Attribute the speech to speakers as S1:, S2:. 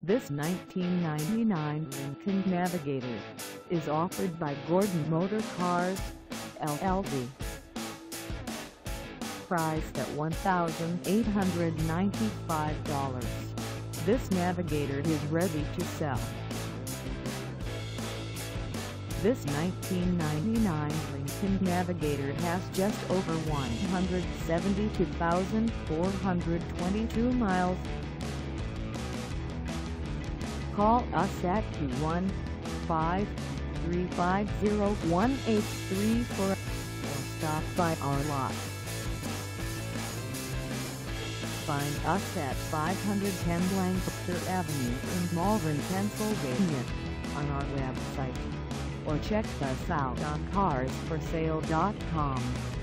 S1: This 1999 Lincoln Navigator is offered by Gordon Motor Cars, LLC. Priced at $1,895, this Navigator is ready to sell. This 1999 Lincoln Navigator has just over 172,422 miles. Call us at 215-350-1834 or stop by our lot. Find us at 510 Lancaster Avenue in Malvern, Pennsylvania, on our website, or check us out on carsforsale.com.